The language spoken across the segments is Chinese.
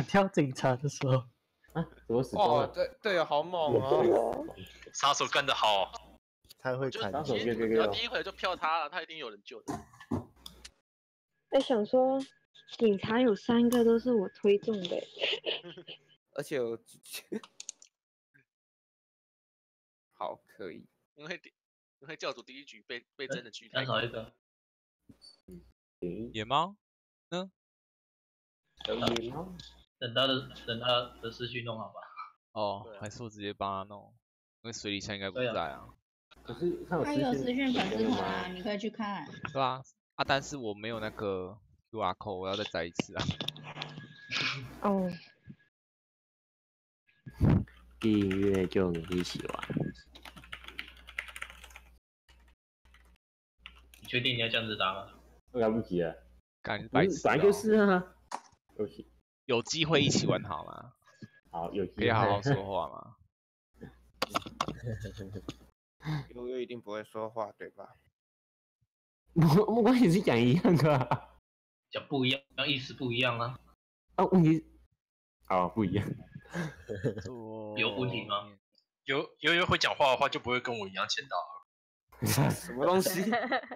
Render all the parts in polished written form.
跳警察的时候， 啊，怎么死哦，对，好猛哦！ 杀手干得好， 太会砍杀手人， 只要第一回就票他了，他一定有人救的。 想说警察有3个都是我推中的， 而且我好可以，因为教主第一局被真的狙太高。 少一个。 野猫呢？ 野猫， 等他的思绪弄好吧。 哦，还是我直接帮他弄，因为水里枪应该不在啊。 可是他他有私讯粉丝团啊，你可以去看。 对啊，但是我没有那个 QR code， 我要再载一次啊。 哦。 订阅就你一起玩。 你确定你要这样子打吗？ 来不及了， 干白痴、 本来就是啊。 有机会一起玩好吗？ 好，有机会可以好好说话吗？ 悠悠一定不会说话，对吧？ 我关系是讲一样的、啊， 讲不一样，意思不一样啊。 问题不一样。 有问题吗？ 悠悠会讲话的话，就不会跟我一样签到了。什么东西？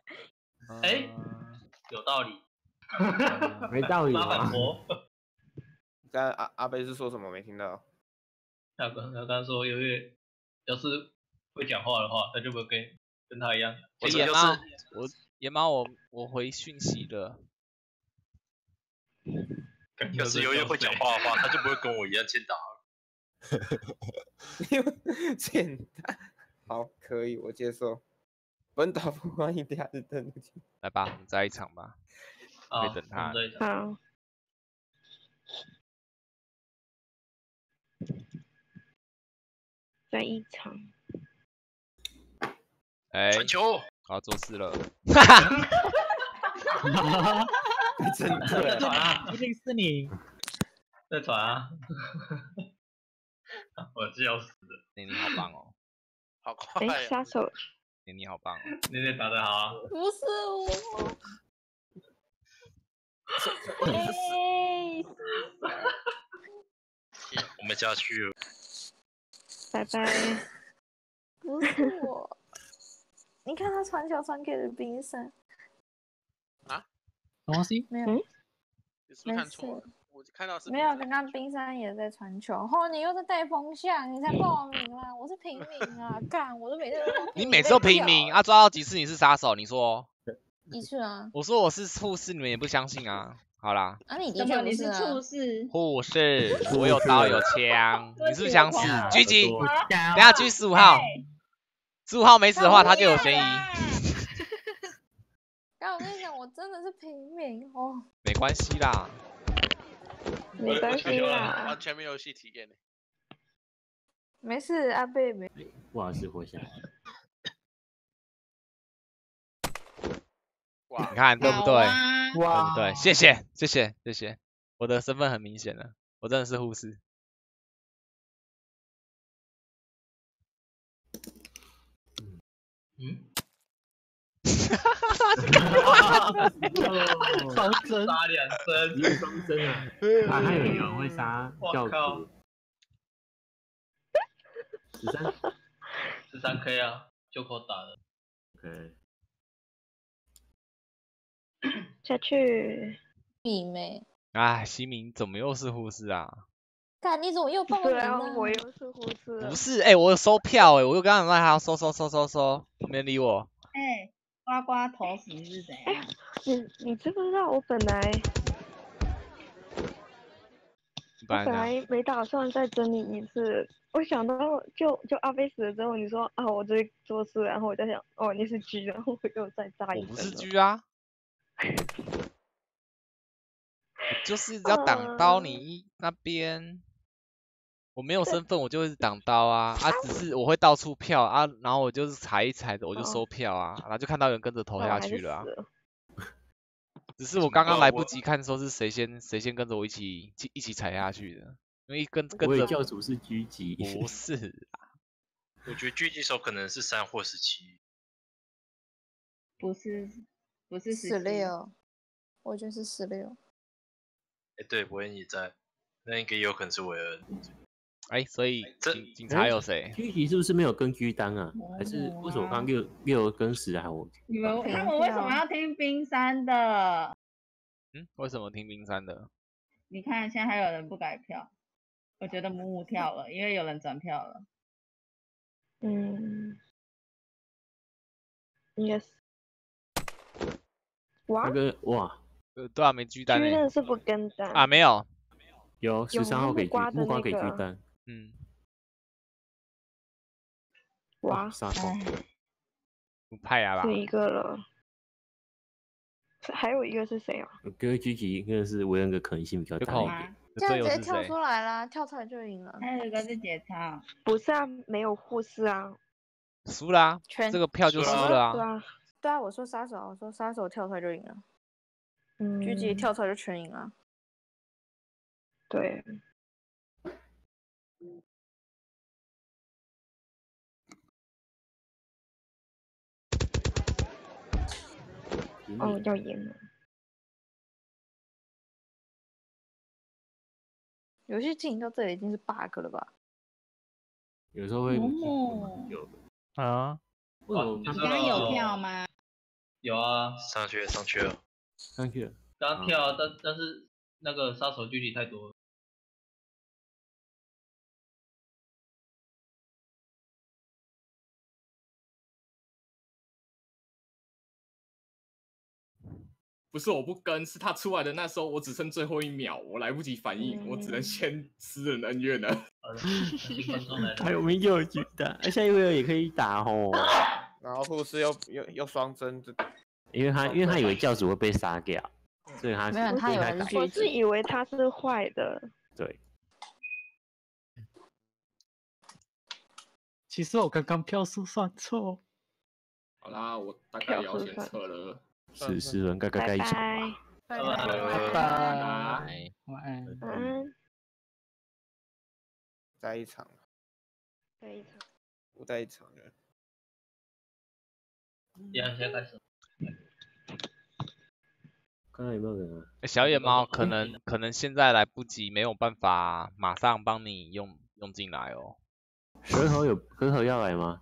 有道理。 没道理吗？ 刚才阿贝是说什么？没听到。 他刚刚说悠悠要是会讲话的话，他就不会跟他一样。 野猫，我回讯息了。 要是悠悠会讲话的话，他就不会跟我一样签到了。 简单，好，可以，我接受。本岛不欢迎假日登录。 来吧，我们再一场吧。可以等他。 好。再一场。 传球， 我要做事了。 真的传啊，一定是你。 在传啊！我就要死了。 你好棒哦！ 好快、啊！ 杀手。 你好棒哦！ 你打得好啊！ 不是我。 我们下去了。 拜拜。 不是我。你看他传球传给了冰山。 啊？什么东西？ 没有。 你是不是看错了？我看到是没有，刚刚冰山也在传球，后你又在带风向，你才报名啦！我是平民啊，干，我都每次都你每次都平民啊，抓到几次你是杀手？你说 ？1次啊。 我说我是护士，你们也不相信啊。好啦。 啊，你的确不是啊。 护士。 护士，我有刀有枪，你是不是想死？狙击，等下狙15号，15号没死的话他就有嫌疑。 刚我跟你讲，我真的是平民哦。 没关系啦。 没关系啦， 完全没有游戏体验呢。 没事，阿贝没。 不好意思，活下来。 哇，你看对不对？ 哇， 对，谢谢，我的身份很明显了，我真的是护士。 双针杀2针， 一个双针啊！还有人会杀教主。 13K 啊，就口打的。 OK。 下去。 弟妹。 哎，西明怎么又是护士啊？ 干，你怎么又报名了？ 我又是护士。 不是，我有收票我又跟他们说收，没人理我。 呱呱头死是怎样？ 你知不知道我本来没打算再整理一次，我想到就阿飞死了之后，你说啊我这做事，然后我在想哦你是狙，然后我又再炸一针。 我不是狙啊，就是要挡刀你那边。我没有身份，我就会挡刀啊，只是我会到处票啊，然后我就是踩一踩的，我就收票啊，然后就看到人跟着投下去了啊。只是我刚刚来不及看说是谁先跟着我一起踩下去的，因为跟着教主是狙击， 不是啊。 我觉得狙击手可能是3或17。 不是 16，我觉得是16。 对，伯恩也在。 那应该有可能是韦恩。 哎，所以这警察有谁？ 狙击是不是没有跟狙单啊？还是为什么刚刚6跟10还我？ 他们为什么要听冰山的？ 为什么听冰山的？ 你看现在还有人不改票，我觉得母跳了，因为有人转票了。 应该是。哇， 那个哇， 对啊，没狙单狙真是不跟单啊，没有， 有13号给木瓜的木瓜给那个狙单， 哇， 杀手， 不派啊吧？ 是一个了，还有一个是谁啊？ 跟狙击应该是韦恩的可能性比较大一点。 这样直接跳出来啦，跳出来就赢了。 还有一个是节操， 不是啊，没有护士啊， 输啦，这个票就输了对啊， 对啊，我说杀手，我说杀手跳出来就赢了，狙击跳出来就全赢了。 对。哦，要赢了。 游戏进行到这里已经是 bug 了吧？ 有时候会有的啊。 为什么你刚刚有票吗？ 有啊， 上去了。 上去了。 刚跳，但是那个杀手距离太多了。 不是我不跟，是他出来的那时候，我只剩最后1秒，我来不及反应，我只能先私人恩怨了。 还有没有狙单？下一位也可以打哦。 然后护士又双针， 因为他以为教主会被杀掉，所以他没有，他以为我是以为他是坏的。 对。 其实我刚刚票数算错。 好啦，我大概也要先撤了。 10轮盖一场。 拜拜。 晚安。 再一场。不再一场了。 现在开始。 看看有没有人啊？ 小野猫可能现在来不及，没有办法马上帮你用进来哦。 舌头要来吗？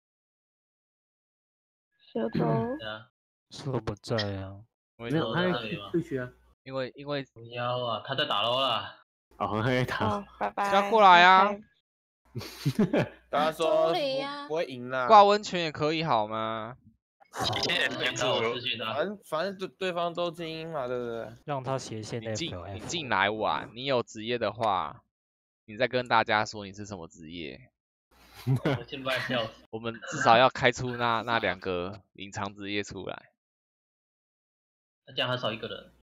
舌头。 说不在啊。 没有，他在退区啊。 因为不要啊，他在打喽啦。 哦，他在打。 拜拜。 要过来啊！ 大家说不会赢啦。 挂温泉也可以好吗？ 反正对方都精英嘛，对不对？ 让他斜线你进来玩，你有职业的话，你再跟大家说你是什么职业。我们至少要开出那2个隐藏职业出来。 这样还少1个人。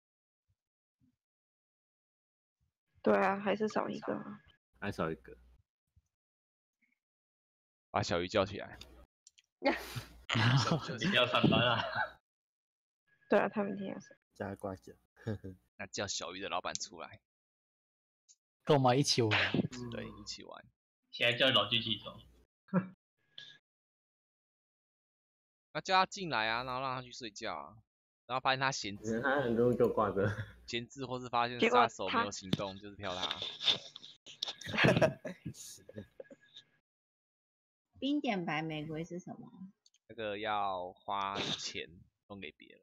对啊，还是少1个。 还少1个。 把小鱼叫起来。 一定要上班啊！ 对啊，他们一定要上。 加挂奖。 那叫小鱼的老板出来， 跟我们一起玩。 对，一起玩。 现在叫老剧起床。 那叫他进来啊，然后让他去睡觉啊，然后发现他闲置， 他很多人给我挂着。 闲置或是发现杀手没有行动，就是跳他。 冰点白玫瑰是什么？ 那个要花钱送给别人。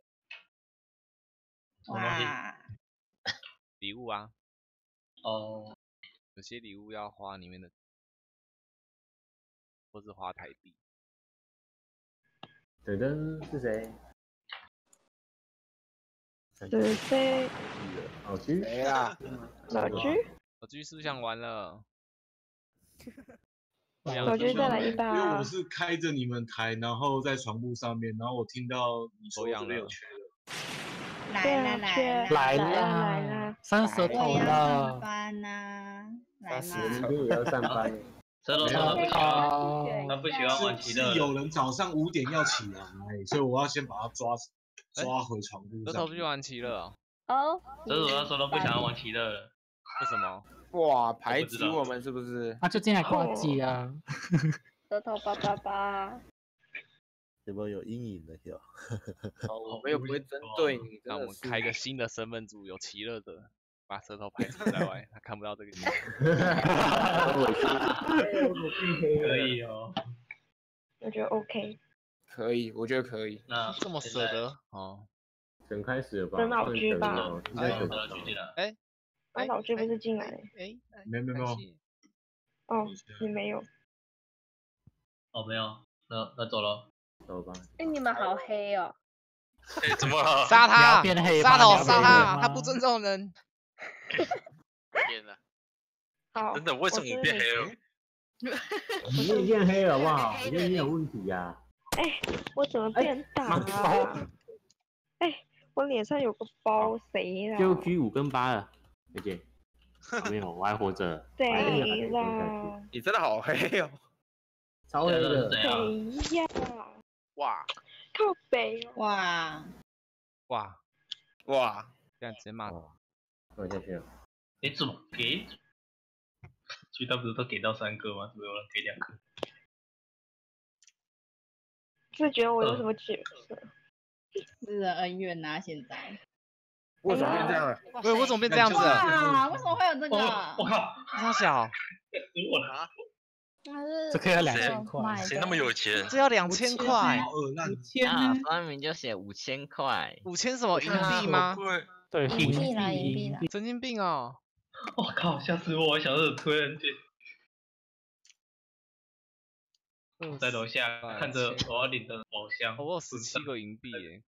哇！ 礼物啊。 哦。 有些礼物要花里面的，或是花台币。 等等是谁？ 是谁？ 老居。 谁啦？ 老居。 老居是不是想玩了？ 老居再来一把。 因为我是开着你们台，然后在床铺上面，然后我听到你说这边有缺的。 来了 30头了。 上班呐，来嘛。 明天也要上班。 他不喜欢玩奇乐。 是有人早上5点要起来，所以我要先把他抓回床铺上。 这头不去玩奇乐哦。 这是我那时候都不想要玩奇乐了。 为什么？ 哇，排挤我们是不是？ 那就进来挂机啊。 舌头888。 有没有阴影的有？我们又不会针对你。 那我们开个新的身份组，有奇乐的。 把舌头排除在外，他看不到这个。 可以哦， 我觉得 OK。 可以，我觉得可以。 那这么舍得哦？ 等开始了吧？ 等老居吧。 哎， 那老居不是进来了？ 没有。 哦，你没有。 哦，没有，那走了。 走吧。 哎，你们好黑哦。 哎，怎么了？ 杀他！杀头！杀他！他不不尊重人。 变了。 好。 真的？为什么我变黑了？ 你也变黑了好不好？我觉得你有问题呀。 哎，我怎么变大啊？哎，我脸上有个包，谁啦？ 就 G5跟8了，姐姐。没有，我还活着。 谁啦？ 你真的好黑哦。 超黑的。 谁呀？ 哇！ 靠北哦。 哇！ 这样直接骂。 我下去了。 哎，怎么给？G 不是都给到3个吗？怎么有人给2个？ 是觉得我有什么角色？ 私人恩怨呐，现在。 为什么变这样了？ 对，为什么变这样子？ 哇，为什么会有这个？ 我靠！ 超小。 我拿。 这可以要2000块。 谁那么有钱？ 这要2000块。 5000啊，上面就写5000块。 5000什么银币吗？ 对， 银币啦，银币啦。 神经病哦！ 我靠，吓死我！我想着推人家。在楼下看着我要领的宝箱， 我有17个银币耶。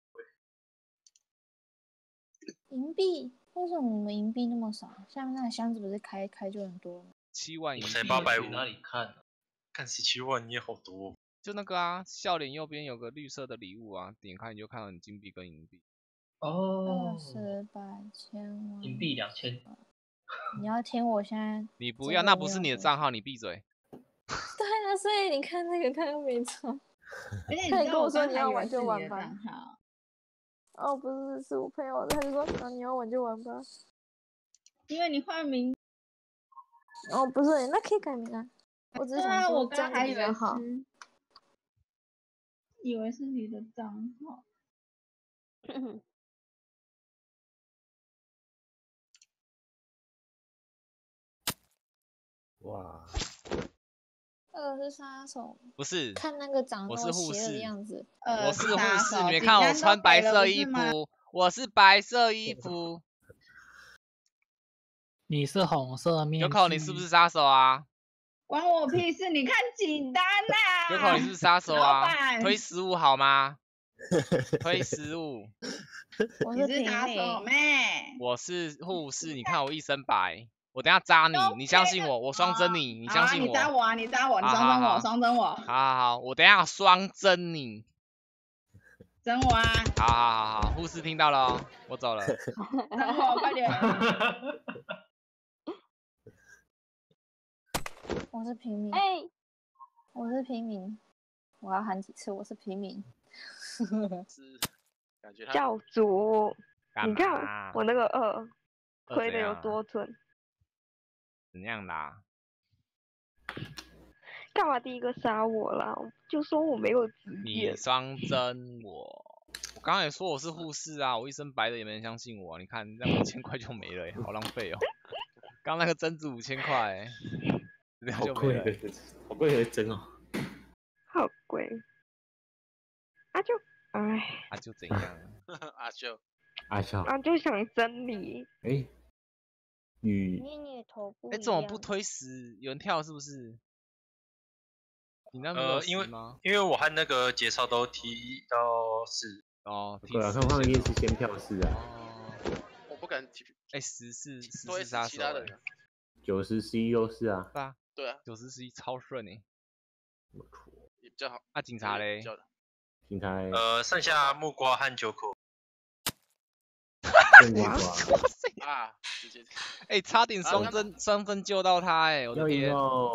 银币？为什么我们银币那么少？下面那个箱子不是开就很多吗 ？7万银币。 才850。 哪里看？ 看17万你也好多。 就那个啊，笑脸右边有个绿色的礼物啊，点开你就看到你金币跟银币。 哦。 20、100、1000万。 银币2000。 你要听我现在？ 你不要，那不是你的账号，你闭嘴。 对啊，所以你看那个看又没错。 他也跟我说你要玩就玩吧。 好。 哦，不是，是我朋友，他就说啊，你要玩就玩吧。 因为你换名。 哦，不是，那可以改名啊。我只是想说我刚还以为好。 以为是你的账号。 哇。 是杀手。 不是。 看那个长我是护士的样子。 我是护士，你们看我穿白色衣服，我是白色衣服。 你是红色面具。 有口，你是不是杀手啊？ 关我屁事！你看几单呐？ 有口，你是不是杀手啊？推15好吗？推15。 你是杀手妹。 我是护士，你看我一身白。我等下扎你，你相信我，我双针你，你相信我。 你扎我啊！你扎我，你双针我，双针我。 好，我等下双针你。 针我啊！ 好，护士听到了哦，我走了。 针我，快点。 我是平民。我是平民。我要喊几次？我是平民。 感觉教主，你看我那个2推的有多准。 怎样啦？ 干嘛第一个杀我啦？就说我没有职业。 你双针我刚刚也说我是护士啊，我一身白的也没人相信我啊。你看这样5000块就没了耶，好浪费哦。刚那个针子5000块， 好贵的，好贵的针哦。 好贵。 就怎样？ 阿就想真理。 你头部。 怎么不推10？有人跳是不是？你那边有10吗？ 因为我和那个节操都提到4。 哦， 对啊，看放一定是先跳4啊。 我不敢提。 10是杀手。 90、11都是啊。 对啊。 90、11超顺诶。 也比较好。 警察嘞？ 警察。 剩下木瓜和9口。 啊！直接。 差点双针救到他我的天！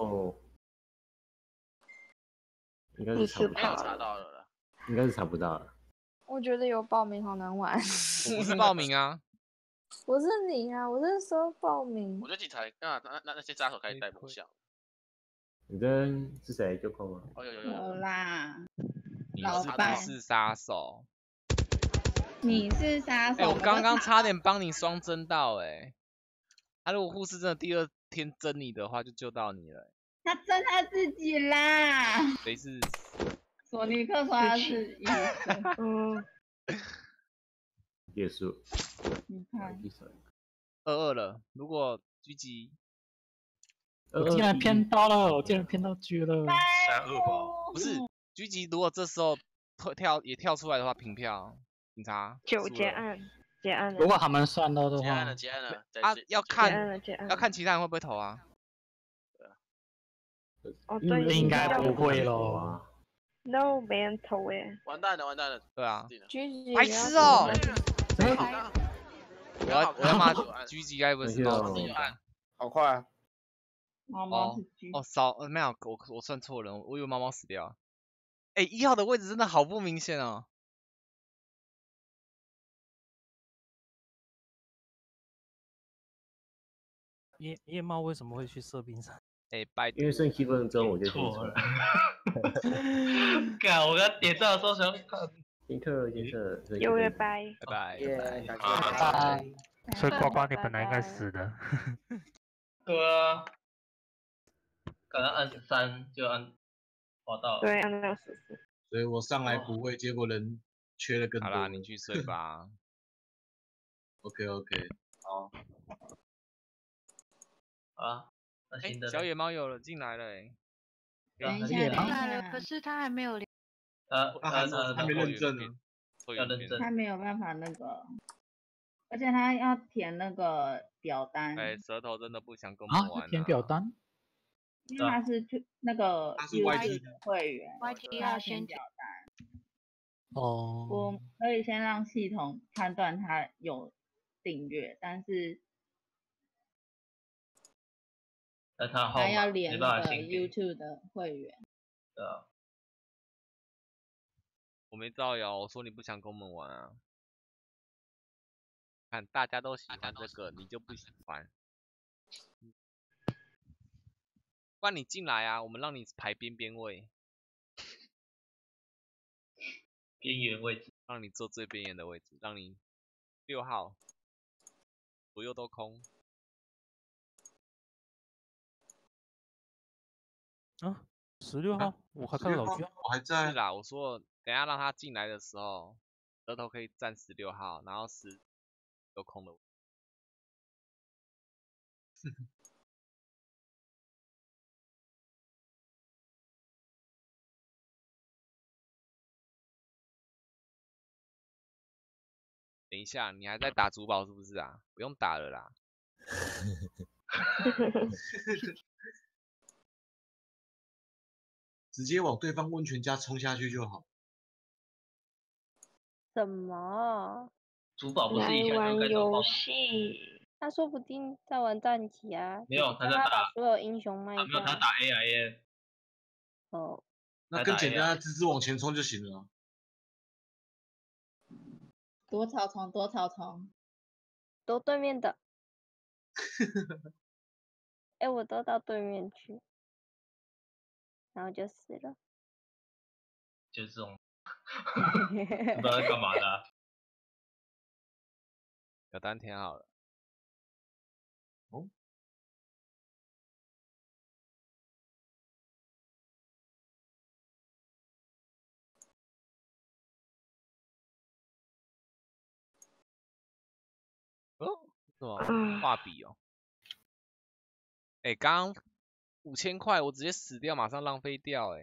应该是查到了啦。 应该是查不到了。 我觉得有报名好难玩。 我不是报名啊。 不是你啊，我是说报名。 我觉得警察那些杀手开始带风向。 你跟是谁就空了？ 有啦。 你是不是杀手？ 你是杀手。 我刚刚差点帮你双针到如果护士真的第2天针你的话，就救到你了。 他针他自己啦。 谁是？ 索尼克说他是医生。 结束。 你看。 22了，如果狙击。 我竟然骗到了，我竟然骗到狙了。 32吧。 不是狙击，如果这时候跳出来的话，平票。警察。 结案。 如果他们算到的话， 结案了。 要看其他人会不会投啊？ 应该不会咯。 No， 没人投哎。 完蛋了。 对啊。 白痴哦！我要骂狙击该不会是猫子吧？ 好快啊！ 猫猫是狙。 没有，我算错了，我以为猫猫死掉。1号的位置真的好不明显哦。 夜猫为什么会去射冰山？ 因为剩7分钟我就错了。干，我刚点赞的时候想看。 金特， 有约拜拜。 所以呱呱你本来应该死的。 对啊。刚刚按3就按滑到。 对，按到14。 所以我上来补位，结果人缺了更多。 好啦，你去睡吧。 OK， 好。啊，那新的。 小野猫有了进来了等一下， 可是他还没有。 他没认证呢。 要认证。 他没有办法那个，而且他要填那个表单。 舌头真的不想跟我们玩。 填表单？ 因为他是那个 YT 的会员 ，YT 要先表单。 我可以先让系统判断他有订阅，但是他要连那个 YouTube 的会员。 对啊。 我没造谣，我说你不想跟我们玩啊。看大家都喜欢这个，你就不喜欢。不然你进来啊，我们让你排边边位。 边缘位置。 让你坐最边缘的位置，让你6号左右都空。 16号，我还看到老居， 我还在。 是啦，我说等下让他进来的时候，舌头可以站16号，然后10有空的。等一下，你还在打主堡是不是啊？不用打了啦。 直接往对方温泉家冲下去就好。 什么？ 主堡不是以前就该走游戏？ 他说不定在玩战棋啊。 没有，他在打所有英雄卖。 没有，他打 AIA。 哦。 那更简单，直直往前冲就行了。 躲草丛， 躲对面的。我躲到对面去，然后就死了。 就是这种，不知道在干嘛的啊。 表单填好了。 哦。 什么画笔哦？刚刚5000块，我直接死掉，马上浪费掉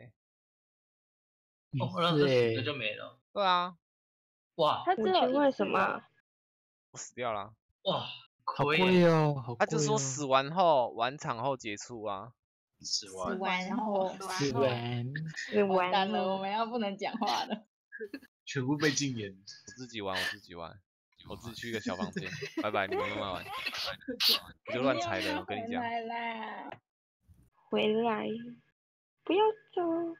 让这死了就没了。 对啊。 哇。 他只有为什么？ 我死掉了。 哇， 好贵哦， 他就说死完后完场后结束啊。 死完后。 完了，我们要不能讲话了。 全部被禁言。 我自己玩，我自己去一个小房间，拜拜，你们慢慢玩。我就乱猜的，我跟你讲。 回来，不要走。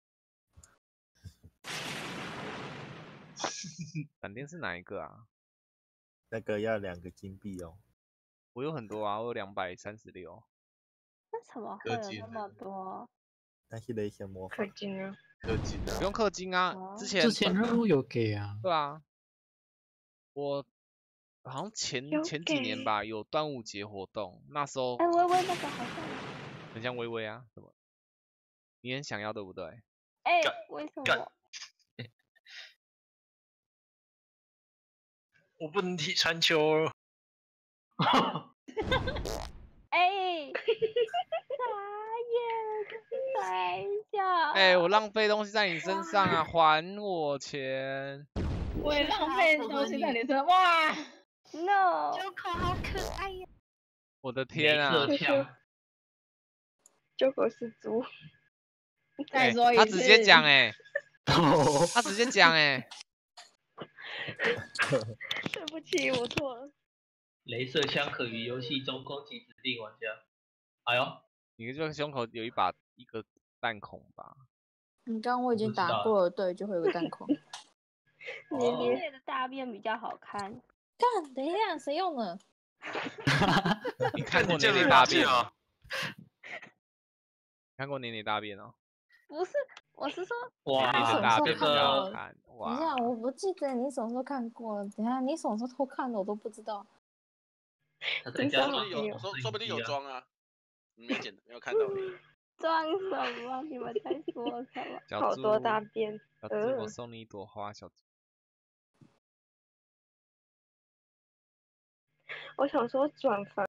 闪电是哪一个啊？ 那个要2个金币哦。 我有很多啊，我有236。 为什么会有那么多？ 那些的一些魔法。 氪金啊。 不用氪金啊，之前任务有给啊。 对啊。我好像前几年吧，有端午节活动，那时候哎，微微那个好像很像微微啊，什么？你很想要对不对？ 哎，为什么？ 我不能踢传球了。 哎，傻眼，等一下。 哎，我浪费东西在你身上啊，还我钱！ 我也浪费东西在你身上，哇 ！No， 九口好可爱呀！ 我的天啊！ 九口是猪。 再说一次。 他直接讲哎，他直接讲哎。 对不起，我错了。 镭射枪可于游戏中攻击指定玩家。哎呦， 你这个胸口有一个弹孔吧？ 你刚刚我已经打过了，对，就会有个弹孔。 年年的大便比较好看。 干，等一下，谁用的？ 你看过年年大便啊？看过年年大便哦？ 不是，我是说， 哇，你的大便比较好看。 等一下，我不记得你什么时候看过。等一下，你什么时候偷看的，我都不知道。 说不定有装啊，你没看到。 装什么？你们在说什么？好多大便。 小猪，我送你一朵花，小猪。 我想说转发。